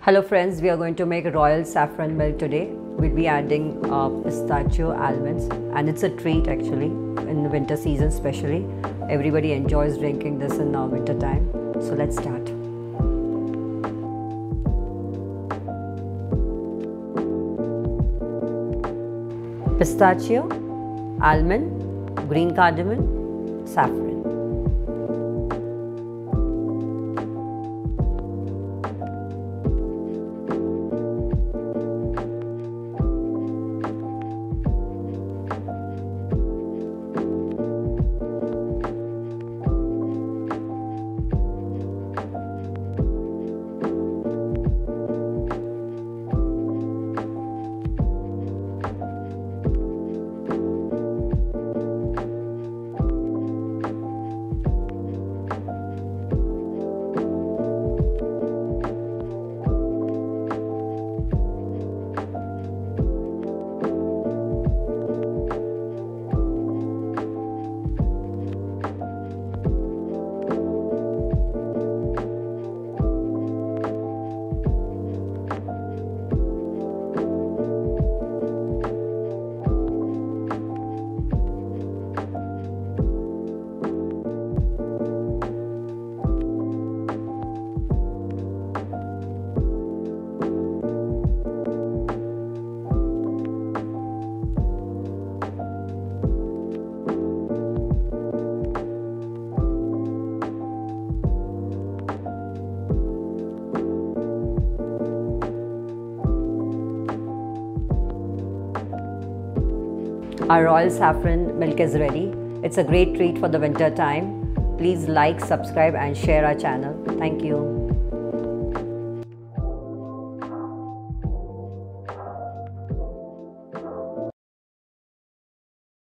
Hello friends, we are going to make royal saffron milk today. We'll be adding pistachio almonds, and it's a treat actually in the winter season especially. Everybody enjoys drinking this in winter time. So let's start. Pistachio, almond, green cardamom, saffron. Our royal saffron milk is ready. It's a great treat for the winter time. Please like, subscribe and share our channel. Thank you.